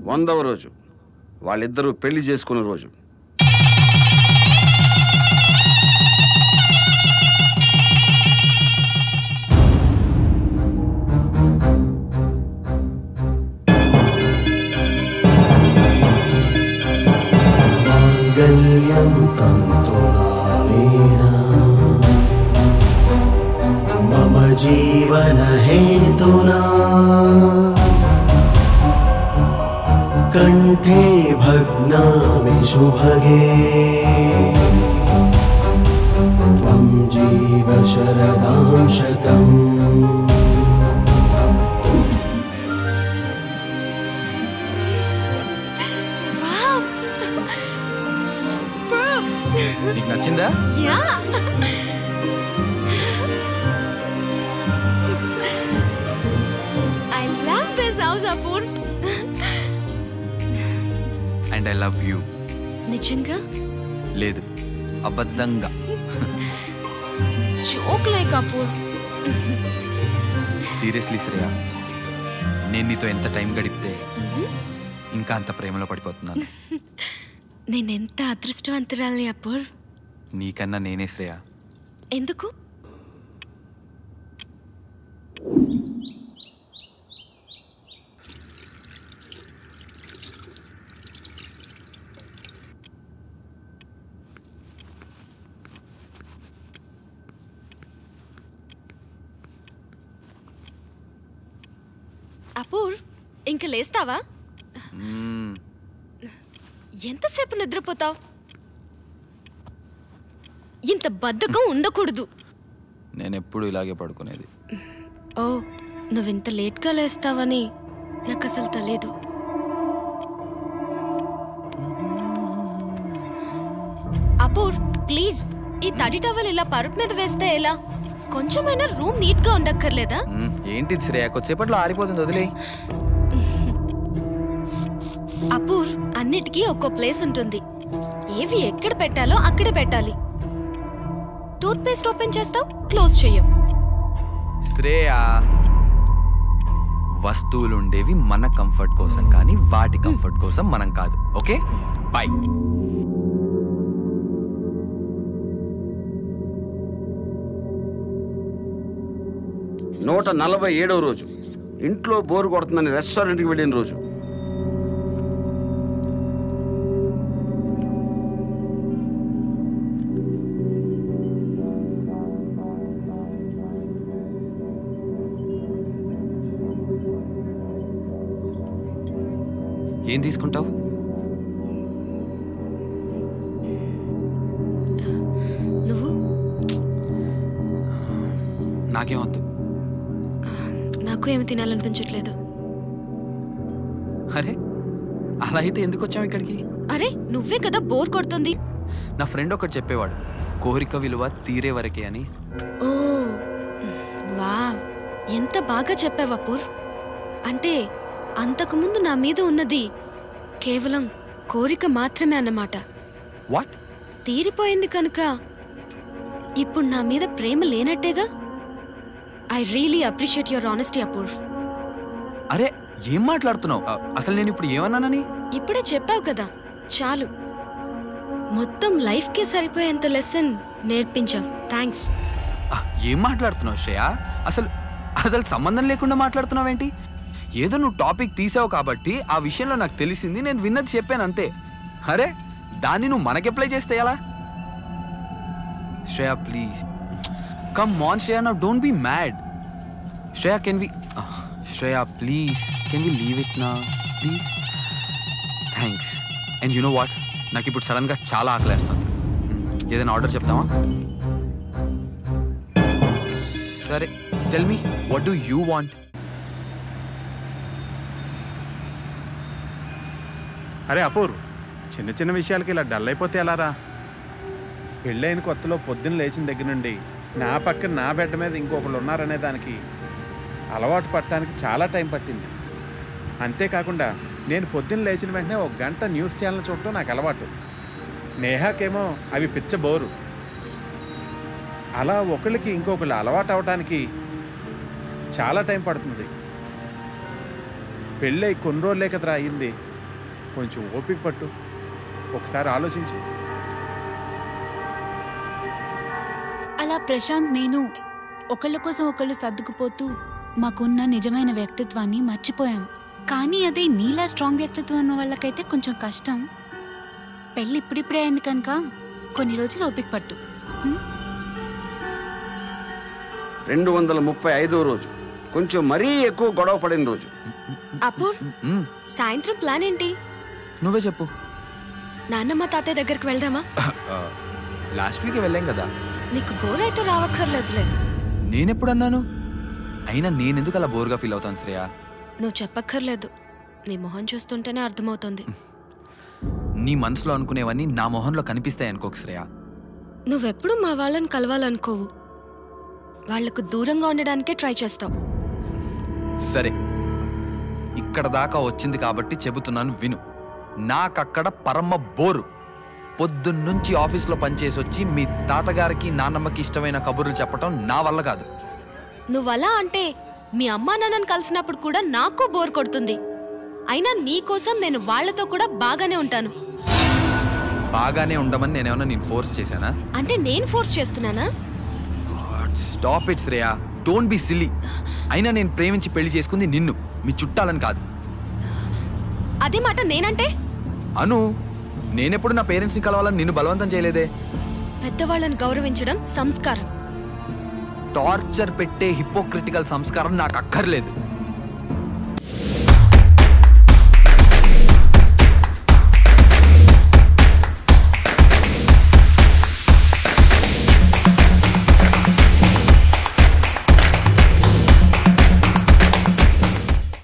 100వ రోజు వాళ్ళిద్దరూ పెళ్లి చేసుకున్న రోజు. मम जीवन हेतुना कंठे भग्नामि शुभगे त्वं जीव शरदां शतम्. నీకు నచ్చిందా? I love this house, Apur. And I love you. నిజంగా? లేదు, అబద్ధంగా. Joke like Apur. Seriously Shreya, నేను నీతో ఎంత టైం గడిపితే ఇంకా అంత ప్రేమలో పడిపోతున్నాను. నేనెంత అదృష్టవంతురాలి అపూర్. నీకన్నా నేనే శ్రేయ. ఎందుకు? అపూర్, ఇంక లేస్తావా? ఎంతసేపు నిద్రపోతావు? ఇంత బద్ధకం ఉండకూడదు. నేను ఎప్పుడు ఇలాగే పడుకునేది. ఓ, నువ్వింత లేట్గా లేస్తావని నాకు అసలు తెలియదు. అపూర్, ప్లీజ్ ఈ తడి టవల్ ఇలా పరుపు మీద వేస్తే ఎలా? కొంచెమైనా రూమ్ నీట్ గా ఉండక్కర్లేదా? ఏంటి శ్రేయ, కొద్దిసేపట్లో ఆరిపోతుంది, వదిలే. అపూర్, అన్నిటికీ ఒక్కో ప్లేస్ ఉంటుంది. ఏవి ఎక్కడ పెట్టాలో అక్కడే పెట్టాలి. టూత్ పేస్ట్ ఓపెన్ చేస్తావు, క్లోజ్ చెయ్యవు. శ్రేయ, వస్తువులు ఉండేవి మన కంఫర్ట్ కోసం కానీ వాటి కంఫర్ట్ కోసం మనం కాదు. Okay, bye. 147వ రోజు ఇంట్లో బోరు కొడుతుందని రెస్టారెంట్కి వెళ్ళిన రోజు. ఏం తీసుకుంటావు? నువ్వు? నాకేమొద్దు. నాకు ఏమి తినాలనిపించట్లేదు. అరే, అలా అయితే ఎందుకు వచ్చావు ఇక్కడికి? అరే, నువ్వే కదా బోర్ కొడుతుంది. నా ఫ్రెండ్ ఒకటి చెప్పేవాడు, కోరిక విలువ తీరే వరకే అని. ఓ వావ్, ఎంత బాగా చెప్పావు అపూర్. అంటే అంతకుముందు నా మీద ఉన్నది కేవలం కోరిక మాత్రమే అన్నమాట. వాట్? తీరిపోయింది కనుక ఇప్పుడు నా మీద ప్రేమ లేనట్టేగా. I really appreciate your honesty Apur. అరే, ఏం మాట్లాడుతున్నావు? అసలు నేను ఇప్పుడు ఏమన్నానని? ఇప్పుడే చెప్పావు కదా, చాలు. మొత్తం లైఫ్కే సరిపోయేంత లెసన్ నేర్పించావు. థ్యాంక్స్. ఏం మాట్లాడుతున్నావు శ్రేయ? అసలు అసలు సంబంధం లేకుండా మాట్లాడుతున్నావేంటి? ఏదో నువ్వు టాపిక్ తీసావు కాబట్టి ఆ విషయంలో నాకు తెలిసింది, నేను విన్నది చెప్పాను అంతే. అరే, దాన్ని నువ్వు మనకి అప్లై చేస్తే ఎలా? Shreya please, come on Shreya, now don't be mad. Shreya, can we Shreya please, can we leave it నా please? Thanks. And you know what, నాకు ఇప్పుడు సడన్గా చాలా ఆకలేస్తుంది. ఏదైనా ఆర్డర్ చెప్తావా? సరే, tell me, what do you want? అరే అపూర్, చిన్న చిన్న విషయాలకి ఇలా డల్ అయిపోతే ఎలారా? పెళ్ళైన కొత్తలో పొద్దున్న లేచిన దగ్గర నుండి నా పక్కన నా బెడ్ మీద ఇంకొకళ్ళు ఉన్నారనే దానికి అలవాటు పడటానికి చాలా టైం పట్టింది. అంతేకాకుండా నేను పొద్దున్న లేచిన వెంటనే 1 గంట న్యూస్ ఛానల్ చూడటం నాకు అలవాటు. నేహాకేమో అవి పిచ్చ బోరు. అలా ఒకళ్ళకి ఇంకొకళ్ళు అలవాటు అవటానికి చాలా టైం పడుతుంది. పెళ్ళై కొన్ని రోజులే కదరా అయింది. కొంచెం ఓపిక పట్టు, ఒకసారి ఆలోచించు. అలా ప్రశాంత్ నేను ఒకళ్ళ కోసం ఒకళ్ళు సర్దుకుపోతూ మాకున్న నిజమైన వ్యక్తిత్వాన్ని మర్చిపోయాం. కానీ అదే నీలా స్ట్రాంగ్ వ్యక్తిత్వం ఉన్న వాళ్ళకైతే కొంచెం కష్టం. పెళ్ళి ఇప్పుడిప్పుడే అయింది కనుక కొన్ని రోజులు ఓపిక పట్టు. 235వ రోజు, కొంచెం మరీ ఎక్కువ గొడవ పడిన రోజు. అపూర్, సాయంత్రం ప్లాన్ ఏంటి? నువ్వే చెప్పు. నాన్నమ్మ తాతయ్య దగ్గరికి వెళ్దామా? లాస్ట్ వీక్ వెళ్ళాం కదా. నీకు బోర్ అయితే రావక్కర్లేదులే. నేనెప్పుడన్నాను? అయినా నేనెందుకు అలా బోర్గా ఫీల్ అవుతాను శ్రేయ? నువ్వు చెప్పక్కర్లేదు, నీ మొహం చూస్తుంటేనే అర్థమవుతుంది. నీ మనసులో అనుకునేవన్నీ నా మొహంలో కనిపిస్తాయి అనుకోకు శ్రేయ. నువ్వెప్పుడు మా వాళ్ళని కలవాలనుకోవు, వాళ్లకు దూరంగా ఉండడానికే ట్రై చేస్తావు. సరే, ఇక్కడ దాకా వచ్చింది కాబట్టి చెబుతున్నాను విను. నాకక్కడ పరమ బోరు. పొద్దున్నుంచి ఆఫీస్లో పనిచేసి వచ్చి మీ తాతగారికి నాన్నమ్మకి ఇష్టమైన కబుర్లు చెప్పటం నా వల్ల కాదు. నువ్వలా అంటే మీ అమ్మా నాన్నని కలిసినప్పుడు కూడా నాకు బోర్ కొడుతుంది. అయినా నీకోసం నేను వాళ్లతో కూడా బాగానే ఉంటాను. బాగానే ఉండమని నేనేమన్నా నేను ఫోర్స్ చేశానా? అంటే నేను ఫోర్స్ చేస్తున్నానా? Stop it Shreya, don't be silly. అయినా నేను ప్రేమించి పెళ్లి చేసుకుంది నిన్ను, మీ చుట్టాలని కాదు. అదే మాట నేనంటే? అను, నేనెప్పుడు నా పేరెంట్స్ని కలవాలని నిన్ను బలవంతం చేయలేదే. పెద్దవాళ్ళని గౌరవించడం సంస్కారం. టార్చర్ పెట్టే హిపోక్రిటికల్ సంస్కారం నాకు అక్కర్లేదు.